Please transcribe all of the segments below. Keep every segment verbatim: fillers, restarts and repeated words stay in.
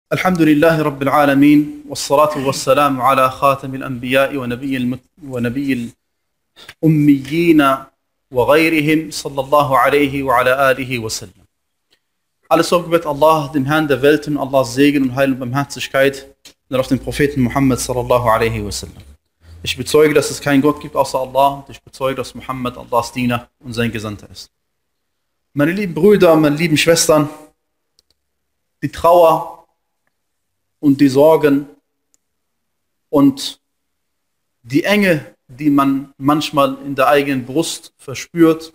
الحمد لله رب العالمين والصلاة والسلام على خاتم الأنبياء ونبي المت ونبي الأميين وغيرهم صلى الله عليه وعلى آله وسلم. Alles Lob gebet Allah, dem Herrn der Welten, Allahs Segen und Heil und Barmherzigkeit und auf den Propheten Muhammad sallallahu alaihi wasallam. Ich bezeuge, dass es keinen Gott gibt außer Allah und ich bezeuge, dass Muhammad Allahs Diener und sein Gesandter ist. Meine lieben Brüder, meine lieben Schwestern, die Trauer und die Sorgen und die Enge, die man manchmal in der eigenen Brust verspürt,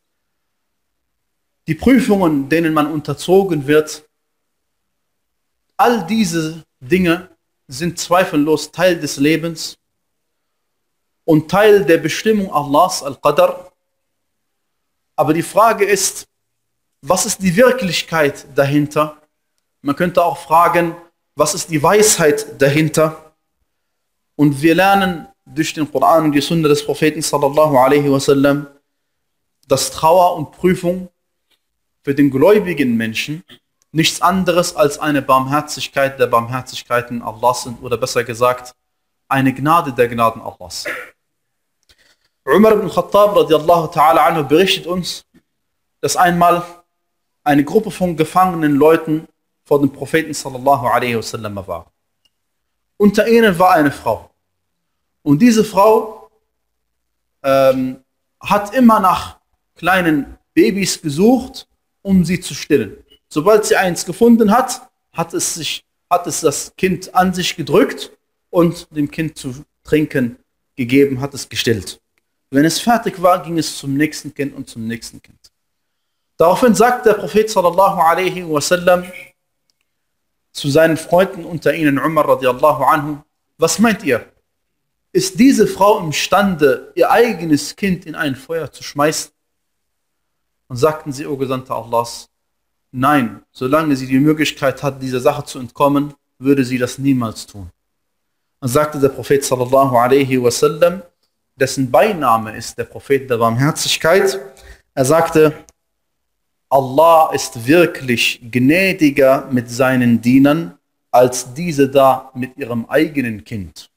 die Prüfungen, denen man unterzogen wird, all diese Dinge sind zweifellos Teil des Lebens und Teil der Bestimmung Allahs, Al-Qadr. Aber die Frage ist, was ist die Wirklichkeit dahinter? Man könnte auch fragen, was ist die Weisheit dahinter? Und wir lernen durch den Koran und die Sunna des Propheten sallallahu alaihi wasallam, dass Trauer und Prüfung für den gläubigen Menschen nichts anderes als eine Barmherzigkeit der Barmherzigkeiten Allahs sind, oder besser gesagt, eine Gnade der Gnaden Allahs. Umar ibn Khattab radiallahu ta'ala anhu berichtet uns, dass einmal eine Gruppe von gefangenen Leuten vor dem Propheten sallallahu alaihi wasallam war. Unter ihnen war eine Frau. Und diese Frau ähm, hat immer nach kleinen Babys gesucht, um sie zu stillen. Sobald sie eins gefunden hat, hat es, sich, hat es das Kind an sich gedrückt und dem Kind zu trinken gegeben, hat es gestillt. Wenn es fertig war, ging es zum nächsten Kind und zum nächsten Kind. Daraufhin sagt der Prophet sallallahu alaihi wasallam zu seinen Freunden, unter ihnen Umar radiallahu anhu: Was meint ihr? Ist diese Frau imstande, ihr eigenes Kind in ein Feuer zu schmeißen? Und sagten sie, o Gesandter Allahs, nein, solange sie die Möglichkeit hat, dieser Sache zu entkommen, würde sie das niemals tun. Und sagte der Prophet sallallahu alaihi wasallam, dessen Beiname ist der Prophet der Barmherzigkeit, er sagte: Allah ist wirklich gnädiger mit seinen Dienern, als diese da mit ihrem eigenen Kind.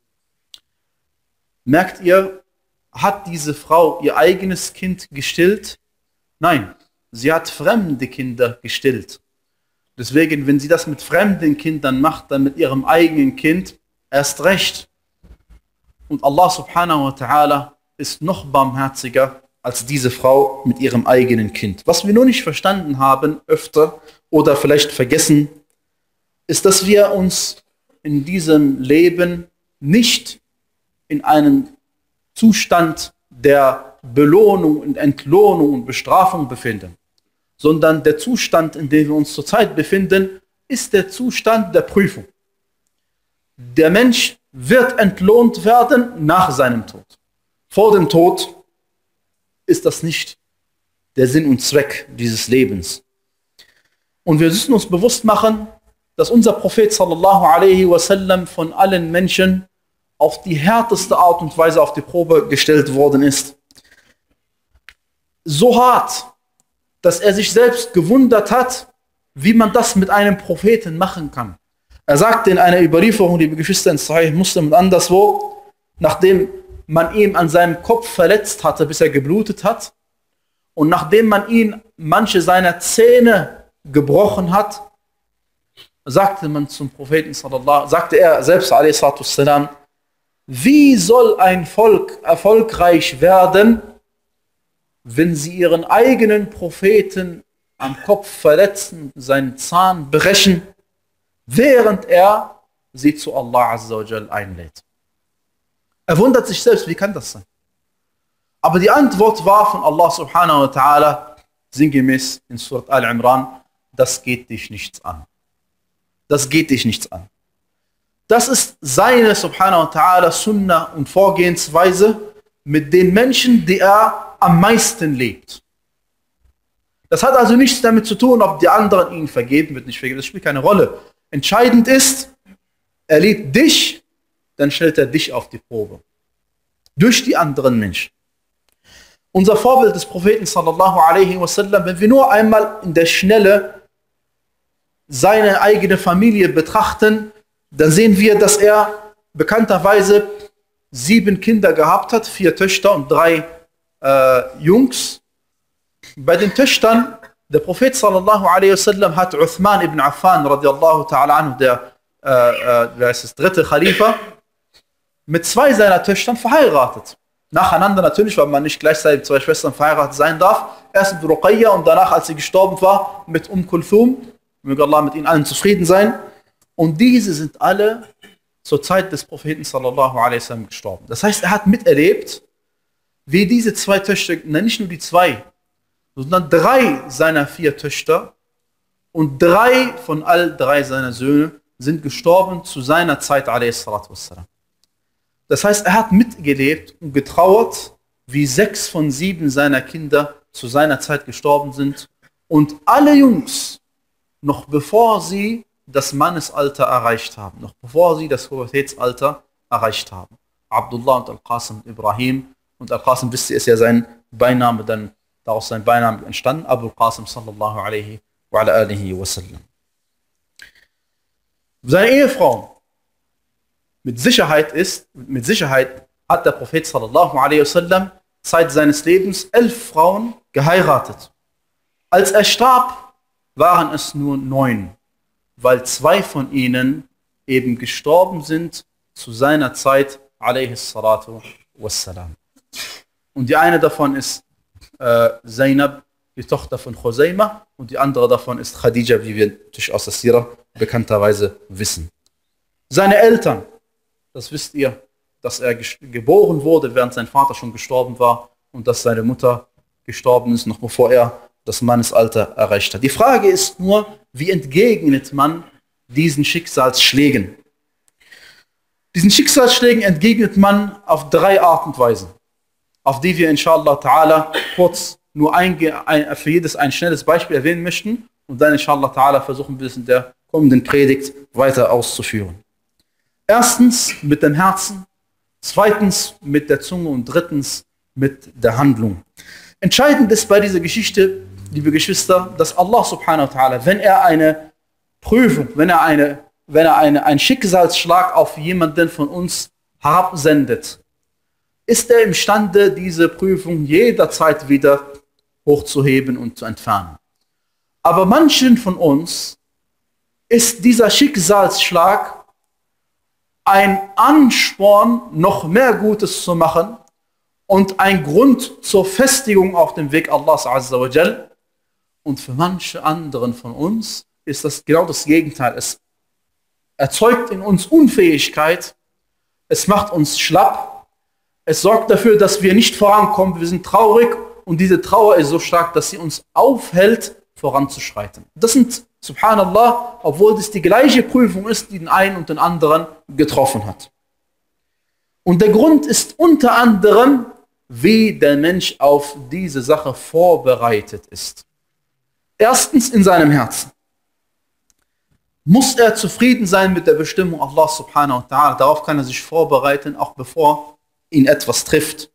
Merkt ihr, hat diese Frau ihr eigenes Kind gestillt? Nein, sie hat fremde Kinder gestillt. Deswegen, wenn sie das mit fremden Kindern macht, dann mit ihrem eigenen Kind erst recht. Und Allah subhanahu wa ta'ala ist noch barmherziger als diese Frau mit ihrem eigenen Kind. Was wir nur nicht verstanden haben, öfter oder vielleicht vergessen, ist, dass wir uns in diesem Leben nicht in einem Zustand der Belohnung und Entlohnung und Bestrafung befinden, sondern der Zustand, in dem wir uns zurzeit befinden, ist der Zustand der Prüfung. Der Mensch wird entlohnt werden nach seinem Tod. Vor dem Tod ist das nicht der Sinn und Zweck dieses Lebens. Und wir müssen uns bewusst machen, dass unser Prophet sallallahu alaihi wasallam von allen Menschen auf die härteste Art und Weise auf die Probe gestellt worden ist. So hart, dass er sich selbst gewundert hat, wie man das mit einem Propheten machen kann. Er sagte in einer Überlieferung, liebe Geschwister, in Sahih Muslim und anderswo, nachdem man ihn an seinem Kopf verletzt hatte, bis er geblutet hat, und nachdem man ihn manche seiner Zähne gebrochen hat, sagte man zum Propheten sallallahu, sagte er selbst alaihi salatu wassalam: Wie soll ein Volk erfolgreich werden, wenn sie ihren eigenen Propheten am Kopf verletzen, seinen Zahn brechen, während er sie zu Allah azza wa jal einlädt? Er wundert sich selbst, wie kann das sein? Aber die Antwort war von Allah subhanahu wa ta'ala, sinngemäß in Surat Al-Imran: Das geht dich nichts an. Das geht dich nichts an. Das ist seine subhanahu wa ta'ala Sunnah und Vorgehensweise mit den Menschen, die er am meisten liebt. Das hat also nichts damit zu tun, ob die anderen ihnen vergeben wird, nicht vergeben. Das spielt keine Rolle. Entscheidend ist, er liebt dich, dann stellt er dich auf die Probe. Durch die anderen Menschen. Unser Vorbild des Propheten sallallahu alaihi wasallam, wenn wir nur einmal in der Schnelle seine eigene Familie betrachten, dann sehen wir, dass er bekannterweise sieben Kinder gehabt hat, vier Töchter und drei äh, Jungs. Bei den Töchtern, der Prophet sallallahu alaihi wasallam hat Uthman ibn Affan radiallahu ta'ala anhu, der, äh, äh, der ist das dritte Khalifa, mit zwei seiner Töchtern verheiratet. Nacheinander natürlich, weil man nicht gleichzeitig mit zwei Schwestern verheiratet sein darf. Erst mit Ruqayya und danach, als sie gestorben war, mit Umm Kulthum. Möge Allah mit ihnen allen zufrieden sein. Und diese sind alle zur Zeit des Propheten sallallahu alaihi wasallam gestorben. Das heißt, er hat miterlebt, wie diese zwei Töchter, nicht nur die zwei, sondern drei seiner vier Töchter und drei von all drei seiner Söhne sind gestorben zu seiner Zeit alaihi salatu wassalam. Das heißt, er hat mitgelebt und getrauert, wie sechs von sieben seiner Kinder zu seiner Zeit gestorben sind und alle Jungs, noch bevor sie das Mannesalter erreicht haben, noch bevor sie das Pubertätsalter erreicht haben. Abdullah und Al-Qasim und Ibrahim. Und Al-Qasim, wisst ihr, ist ja sein Beiname, dann daraus sein Beiname entstanden, Abu Qasim sallallahu alaihi wa ala alihi wa sallam. Seine Ehefrau, mit Sicherheit ist, mit Sicherheit hat der Prophet sallallahu alaihi wa sallam Zeit seines Lebens elf Frauen geheiratet. Als er starb, waren es nur neun, weil zwei von ihnen eben gestorben sind zu seiner Zeit, alaihi salatu wassalam. Und die eine davon ist äh, Zainab, die Tochter von Khuzaymah, und die andere davon ist Khadija, wie wir natürlich aus der Sira bekannterweise wissen. Seine Eltern, das wisst ihr, dass er geboren wurde, während sein Vater schon gestorben war und dass seine Mutter gestorben ist, noch bevor er das Mannesalter erreicht hat. Die Frage ist nur, wie entgegnet man diesen Schicksalsschlägen? Diesen Schicksalsschlägen entgegnet man auf drei Arten und Weisen, auf die wir inshallah ta'ala kurz nur ein, ein, für jedes ein schnelles Beispiel erwähnen möchten und dann inshallah ta'ala versuchen wir es in der kommenden Predigt weiter auszuführen. Erstens mit dem Herzen, zweitens mit der Zunge und drittens mit der Handlung. Entscheidend ist bei dieser Geschichte, liebe Geschwister, dass Allah subhanahu wa ta'ala, wenn er eine Prüfung, wenn er, eine, wenn er eine, einen Schicksalsschlag auf jemanden von uns herabsendet, ist er imstande, diese Prüfung jederzeit wieder hochzuheben und zu entfernen. Aber manchen von uns ist dieser Schicksalsschlag ein Ansporn, noch mehr Gutes zu machen und ein Grund zur Festigung auf dem Weg Allahs Azza wa Jal. Und für manche anderen von uns ist das genau das Gegenteil. Es erzeugt in uns Unfähigkeit, es macht uns schlapp, es sorgt dafür, dass wir nicht vorankommen, wir sind traurig und diese Trauer ist so stark, dass sie uns aufhält, voranzuschreiten. Das sind, subhanallah, obwohl das die gleiche Prüfung ist, die den einen und den anderen getroffen hat. Und der Grund ist unter anderem, wie der Mensch auf diese Sache vorbereitet ist. Erstens in seinem Herzen. Muss er zufrieden sein mit der Bestimmung Allah subhanahu wa ta'ala. Darauf kann er sich vorbereiten, auch bevor ihn etwas trifft.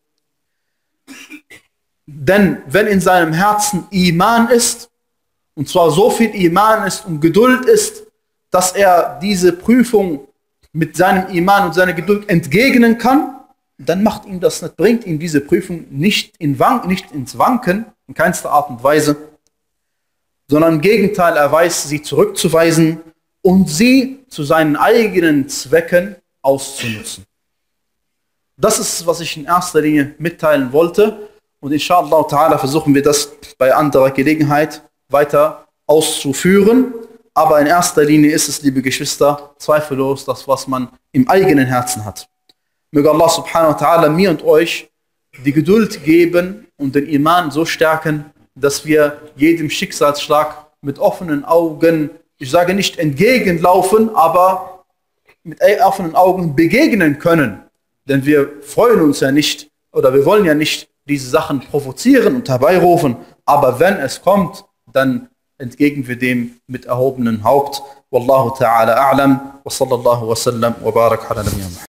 Denn wenn in seinem Herzen Iman ist, und zwar so viel Iman ist und Geduld ist, dass er diese Prüfung mit seinem Iman und seiner Geduld entgegnen kann, dann macht ihm das nicht, bringt ihm diese Prüfung nicht, in Wank, nicht ins Wanken, in keinster Art und Weise, sondern im Gegenteil, er weiß, sie zurückzuweisen und sie zu seinen eigenen Zwecken auszunutzen. Das ist, was ich in erster Linie mitteilen wollte, und inshallah ta'ala versuchen wir das bei anderer Gelegenheit weiter auszuführen. Aber in erster Linie ist es, liebe Geschwister, zweifellos das, was man im eigenen Herzen hat. Möge Allah subhanahu wa ta'ala mir und euch die Geduld geben und den Iman so stärken, dass wir jedem Schicksalsschlag mit offenen Augen, ich sage nicht entgegenlaufen, aber mit offenen Augen begegnen können. Denn wir freuen uns ja nicht, oder wir wollen ja nicht diese Sachen provozieren und herbeirufen, aber wenn es kommt, dann entgegnen wir dem mit erhobenem Haupt. Wallahu ta'ala a'lam wa sallallahu wa sallam wa barak ala nabiyyina.